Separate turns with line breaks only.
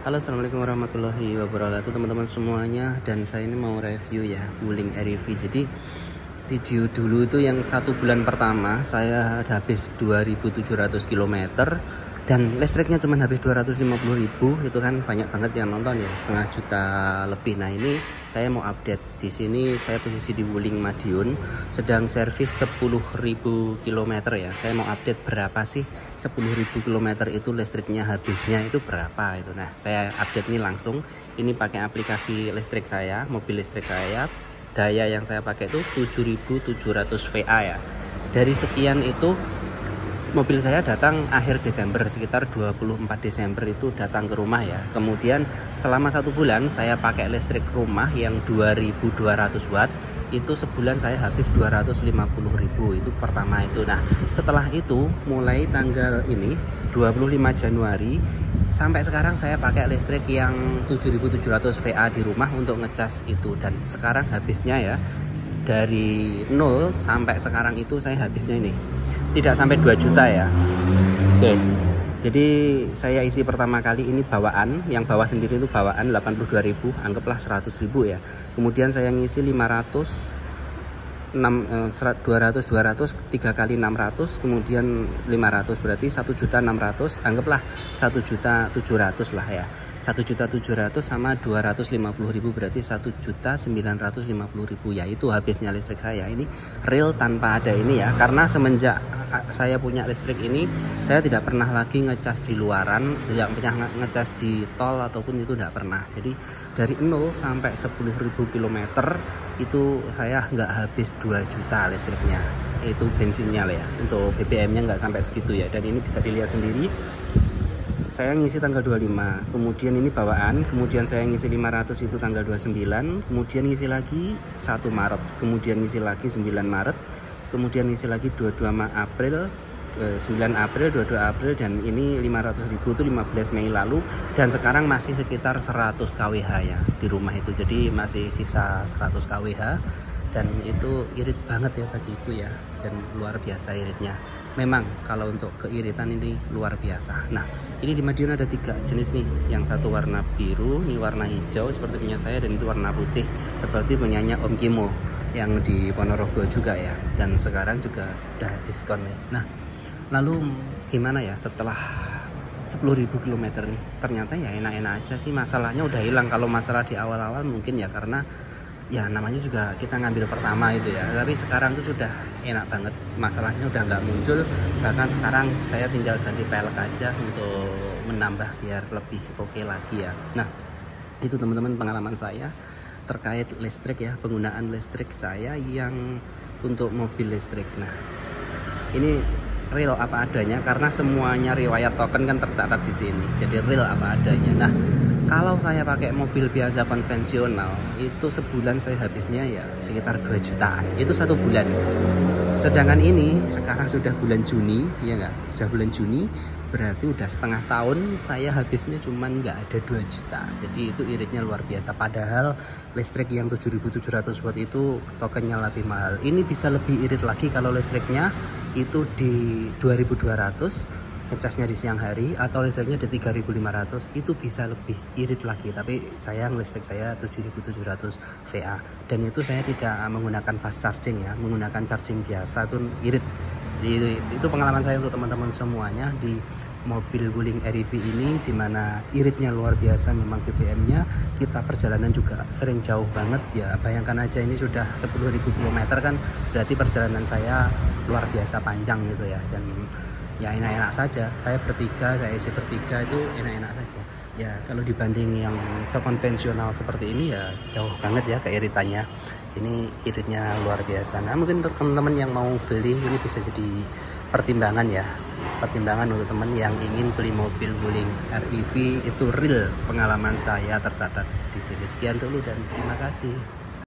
Halo, assalamualaikum warahmatullahi wabarakatuh teman-teman semuanya. Dan saya ini mau review ya Wuling REV. Jadi video dulu itu yang 1 bulan pertama saya habis 2.700 km dan listriknya cuma habis 250.000. Itu kan banyak banget yang nonton ya, 1,5 juta lebih. Nah ini saya mau update. Di sini saya posisi di Wuling Madiun, sedang servis 10.000 km ya. Saya mau update berapa sih 10.000 km itu listriknya habisnya itu berapa itu. Nah saya update ini langsung. Ini pakai aplikasi listrik saya, mobil listrik saya. Daya yang saya pakai itu 7.700 VA ya. Dari sekian itu mobil saya datang akhir Desember, sekitar 24 Desember itu datang ke rumah ya. Kemudian selama 1 bulan saya pakai listrik rumah yang 2.200 watt. Itu sebulan saya habis 250.000, itu pertama itu. Nah setelah itu mulai tanggal ini 25 Januari sampai sekarang saya pakai listrik yang 7.700 VA di rumah untuk ngecas itu. Dan sekarang habisnya ya, dari 0 sampai sekarang itu saya habisnya ini tidak sampai 2 juta ya. Oke, jadi saya isi pertama kali ini bawaan, yang bawah sendiri itu bawaan 82.000, anggaplah 100.000 ya. Kemudian saya ngisi 500, 200 3 kali 600, kemudian 500, berarti 1.600.000, anggaplah 1.700.000 lah ya. 1.700.000 sama 250.000 berarti 1.950.000 ya. Itu habisnya listrik saya ini real tanpa ada ini ya, karena semenjak saya punya listrik ini saya tidak pernah lagi ngecas di luaran, sejak punya ngecas di tol ataupun itu tidak pernah. Jadi dari 0 sampai 10.000 km itu saya nggak habis 2 juta listriknya. Itu bensinnya lah ya, untuk BBM nya nggak sampai segitu ya. Dan ini bisa dilihat sendiri, saya ngisi tanggal 25, kemudian ini bawaan, kemudian saya ngisi 500 itu tanggal 29, kemudian ngisi lagi 1 Maret, kemudian ngisi lagi 9 Maret, kemudian ngisi lagi 22 April, 9 April, 22 April, dan ini 500.000 itu 15 Mei lalu. Dan sekarang masih sekitar 100 kWh ya di rumah itu, jadi masih sisa 100 kWh. Dan itu irit banget ya bagiku ya, dan luar biasa iritnya. Memang kalau untuk keiritan ini luar biasa. Nah ini di Madiun ada 3 jenis nih, yang satu warna biru, ini warna hijau seperti punya saya, dan itu warna putih seperti punyanya Om Kimo yang di Ponorogo juga ya. Dan sekarang juga udah diskon ya. Nah lalu gimana ya setelah 10.000 km nih, ternyata ya enak-enak aja sih. Masalahnya udah hilang. Kalau masalah di awal-awal mungkin ya karena ya namanya juga kita ngambil pertama itu ya, tapi sekarang tuh sudah enak banget, masalahnya udah nggak muncul. Bahkan sekarang saya tinggal ganti pelek aja untuk menambah biar lebih oke lagi ya. Nah itu teman-teman pengalaman saya terkait listrik ya, penggunaan listrik saya yang untuk mobil listrik. Nah ini real apa adanya, karena semuanya riwayat token kan tercatat di sini, jadi real apa adanya. Nah kalau saya pakai mobil biasa konvensional itu sebulan saya habisnya ya sekitar 2 jutaan, itu 1 bulan. Sedangkan ini sekarang sudah bulan Juni ya nggak, sudah bulan Juni, berarti udah setengah tahun saya habisnya cuman nggak ada 2 juta. Jadi itu iritnya luar biasa. Padahal listrik yang 7.700 watt itu tokennya lebih mahal. Ini bisa lebih irit lagi kalau listriknya itu di 2.200, ngecasnya di siang hari, atau listriknya di 3.500, itu bisa lebih irit lagi. Tapi sayang listrik saya 7.700 VA, dan itu saya tidak menggunakan fast charging ya, menggunakan charging biasa tuh irit. Jadi itu pengalaman saya untuk teman-teman semuanya di mobil Wuling REV ini, dimana iritnya luar biasa. Memang BBM nya kita perjalanan juga sering jauh banget ya. Bayangkan aja ini sudah 10.000 km kan, berarti perjalanan saya luar biasa panjang gitu ya. Dan ya enak-enak saja, saya bertiga, saya isi bertiga itu enak-enak saja ya. Kalau dibanding yang sekonvensional seperti ini ya jauh banget ya keiritannya. Ini iritnya luar biasa. Nah mungkin untuk teman-teman yang mau beli ini bisa jadi pertimbangan ya, pertimbangan untuk teman yang ingin beli mobil Wuling REV. Itu real pengalaman saya tercatat di sini. Sekian dulu dan terima kasih.